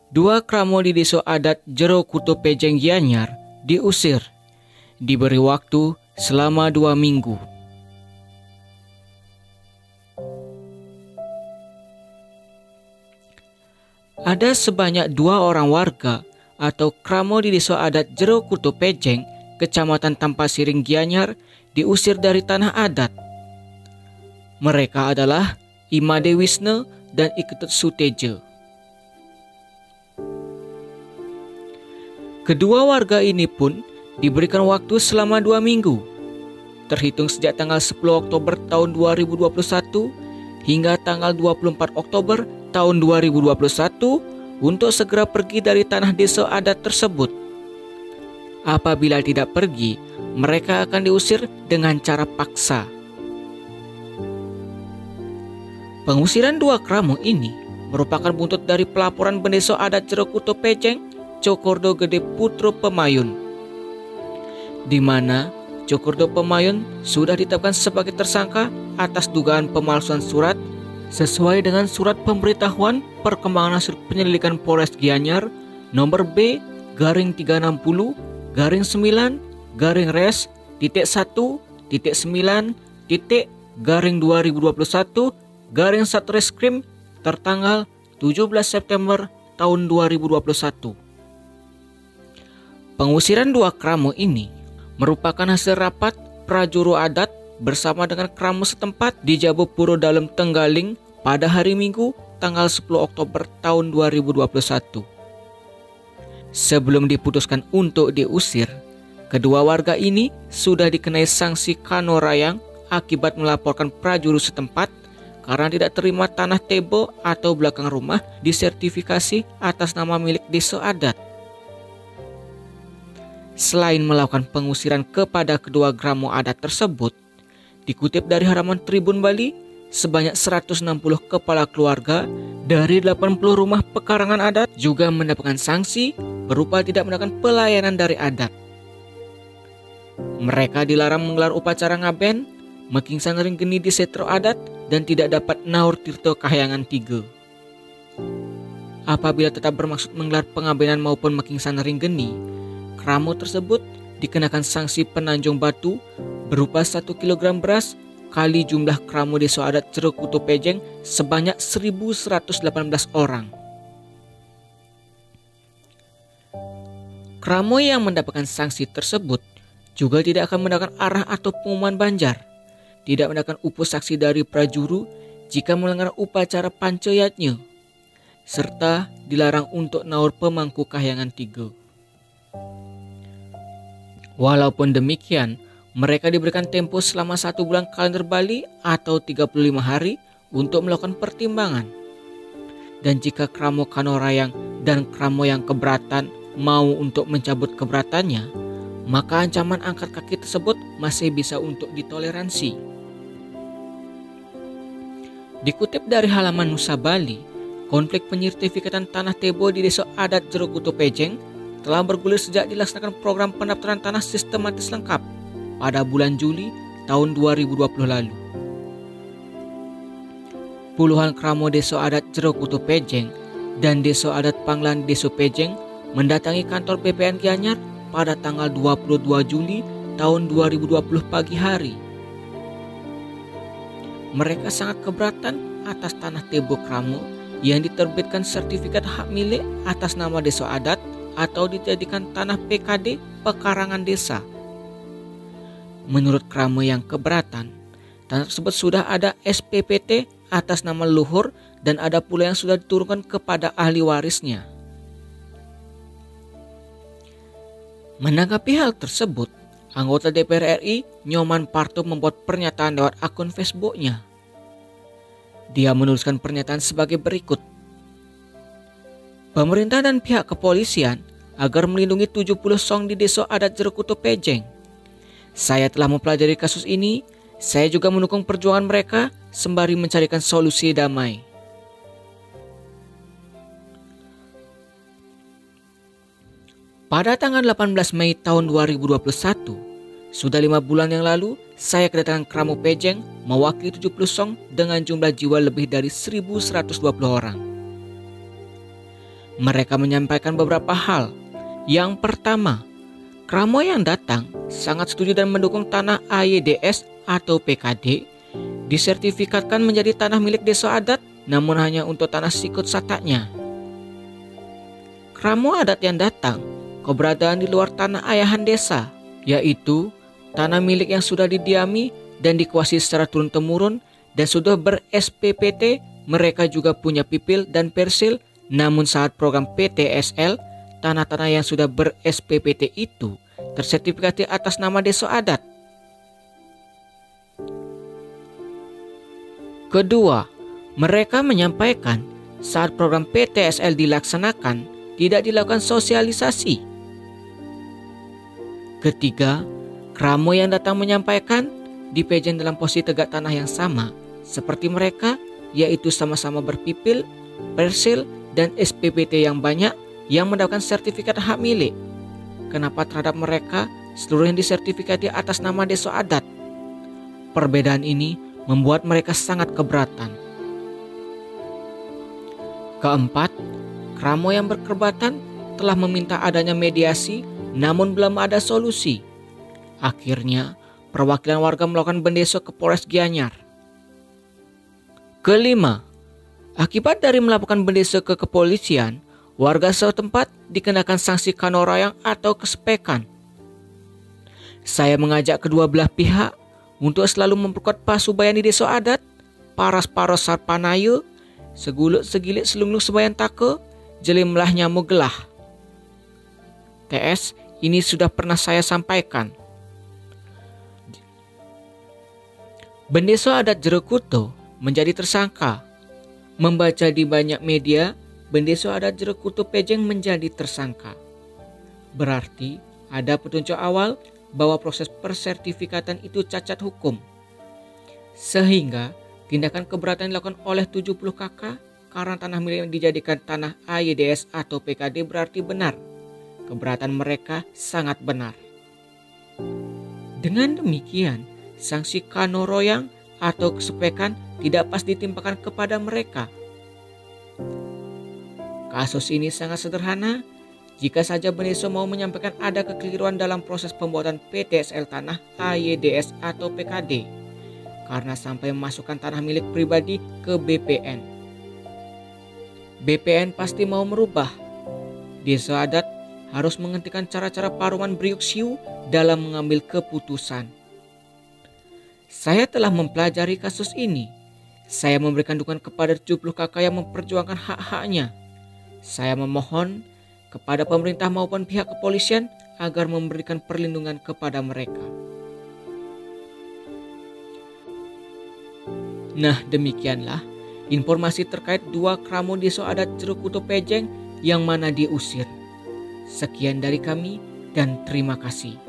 Dua kramo di desa adat Jero Kuto Pejeng Gianyar diusir, diberi waktu selama 2 minggu. Ada sebanyak 2 orang warga atau kramo di desa adat Jero Kuto Pejeng, Kecamatan Tampasiring Gianyar diusir dari tanah adat. Mereka adalah Imade Wisne dan Iketut Suteje. Kedua warga ini pun diberikan waktu selama 2 minggu, terhitung sejak tanggal 10 Oktober tahun 2021 hingga tanggal 24 Oktober tahun 2021 untuk segera pergi dari tanah desa adat tersebut. Apabila tidak pergi, mereka akan diusir dengan cara paksa. Pengusiran 2 kramo ini merupakan buntut dari pelaporan Bendeso Adat Jero Kuto Pejeng Cokordo Gede Putro Pemayun, di mana Cokordo Pemayun sudah ditetapkan sebagai tersangka atas dugaan pemalsuan surat sesuai dengan surat pemberitahuan perkembangan hasil penyelidikan Polres Gianyar nomor B/9-9/2021/Satreskrim tertanggal 17 September tahun 2021. Pengusiran 2 kramo ini merupakan hasil rapat prajuru adat bersama dengan kramo setempat di Jabopuro Dalem Tenggaling pada hari Minggu tanggal 10 Oktober tahun 2021. Sebelum diputuskan untuk diusir, kedua warga ini sudah dikenai sanksi kano rayang akibat melaporkan prajuru setempat karena tidak terima tanah tebo atau belakang rumah disertifikasi atas nama milik desa adat. Selain melakukan pengusiran kepada kedua kramo adat tersebut, dikutip dari halaman Tribun Bali, sebanyak 160 kepala keluarga dari 80 rumah pekarangan adat juga mendapatkan sanksi berupa tidak mendapatkan pelayanan dari adat. Mereka dilarang menggelar upacara ngaben, mekingsan ringgeni di setro adat, dan tidak dapat naur tirto kahyangan 3. Apabila tetap bermaksud menggelar pengabenan maupun mekingsan ringgeni, kramo tersebut dikenakan sanksi penanjung batu berupa 1 kg beras kali jumlah kramo desa adat Jero Kuto Pejeng sebanyak 1.118 orang. Kramo yang mendapatkan sanksi tersebut juga tidak akan mendapatkan arah atau pengumuman banjar, tidak mendapatkan upo saksi dari prajuru jika melanggar upacara panceyatnya, serta dilarang untuk naur pemangku kahyangan 3. Walaupun demikian, mereka diberikan tempo selama 1 bulan kalender Bali atau 35 hari untuk melakukan pertimbangan. Dan jika kramo kano rayang dan kramo yang keberatan mau untuk mencabut keberatannya, maka ancaman angkat kaki tersebut masih bisa untuk ditoleransi. Dikutip dari halaman Nusa Bali, konflik penyertifikatan tanah tebo di desa adat Jero Kuto Pejeng telah bergulir sejak dilaksanakan program pendaftaran tanah sistematis lengkap pada bulan Juli tahun 2020 lalu. Puluhan kramo desa adat Jero Kuto Pejeng dan desa adat Panglan Desa Pejeng mendatangi kantor BPN Gianyar pada tanggal 22 Juli tahun 2020 pagi hari. Mereka sangat keberatan atas tanah tebo kramo yang diterbitkan sertifikat hak milik atas nama desa adat atau dijadikan tanah PKD pekarangan desa. Menurut kramo yang keberatan, tanah tersebut sudah ada SPPT atas nama leluhur dan ada pula yang sudah diturunkan kepada ahli warisnya. Menanggapi hal tersebut, anggota DPR RI Nyoman Parto membuat pernyataan lewat akun Facebooknya. Dia menuliskan pernyataan sebagai berikut. Pemerintah dan pihak kepolisian agar melindungi 70 song di desa adat Jero Kuto Pejeng. Saya telah mempelajari kasus ini, saya juga mendukung perjuangan mereka sembari mencarikan solusi damai. Pada tanggal 18 Mei tahun 2021, sudah 5 bulan yang lalu, saya kedatangan kramo Pejeng mewakili 70 song dengan jumlah jiwa lebih dari 1.120 orang. Mereka menyampaikan beberapa hal. Yang pertama, Kramo yang datang sangat setuju dan mendukung tanah AYDS atau PKD disertifikatkan menjadi tanah milik desa adat, namun hanya untuk tanah sikut satanya. Kramo adat yang datang keberadaan di luar tanah ayahan desa, yaitu tanah milik yang sudah didiami dan dikuasai secara turun-temurun dan sudah ber-SPPT. Mereka juga punya pipil dan persil, namun saat program PTSL, tanah-tanah yang sudah ber-SPPT itu tersertifikasi atas nama desa adat. Kedua, mereka menyampaikan saat program PTSL dilaksanakan tidak dilakukan sosialisasi. Ketiga, Kramo yang datang menyampaikan dipejen dalam posisi tegak tanah yang sama seperti mereka, yaitu sama-sama berpipil, persil, dan SPPT yang banyak yang mendapatkan sertifikat hak milik. Kenapa terhadap mereka seluruh yang disertifikati atas nama desa adat? Perbedaan ini membuat mereka sangat keberatan. Keempat, Kramo yang berkeberatan telah meminta adanya mediasi, namun belum ada solusi. Akhirnya, perwakilan warga melakukan bendeso ke Polres Gianyar. Kelima, akibat dari melakukan bendeso ke kepolisian, warga setempat dikenakan sanksi kanorayang atau kesepekan. Saya mengajak kedua belah pihak untuk selalu memperkuat pasubayan di desa adat, paras-paros sarpanayu, segulut segilit selungluk sebayan take, jelimlah nyamuk gelah. TS, ini sudah pernah saya sampaikan. Bendeso adat Jerokuto menjadi tersangka. Membaca di banyak media, Bendeso adat Jerokuto Pejeng menjadi tersangka. Berarti ada petunjuk awal bahwa proses persertifikatan itu cacat hukum. Sehingga tindakan keberatan dilakukan oleh 70 kakak karena tanah milik yang dijadikan tanah AYDS atau PKD berarti benar. Keberatan mereka sangat benar. Dengan demikian, sanksi kanoroyang atau kesepekan tidak pas ditimpakan kepada mereka. Kasus ini sangat sederhana. Jika saja Bendeso mau menyampaikan ada kekeliruan dalam proses pembuatan PTSL tanah AYDS atau PKD karena sampai memasukkan tanah milik pribadi ke BPN. BPN pasti mau merubah. Desa adat harus menghentikan cara-cara paruman Briuk Siu dalam mengambil keputusan. Saya telah mempelajari kasus ini. Saya memberikan dukungan kepada 70 kakak yang memperjuangkan hak-haknya. Saya memohon kepada pemerintah maupun pihak kepolisian agar memberikan perlindungan kepada mereka. Nah, demikianlah informasi terkait 2 Kramo desa adat Jerokuto Pejeng yang mana diusir. Sekian dari kami dan terima kasih.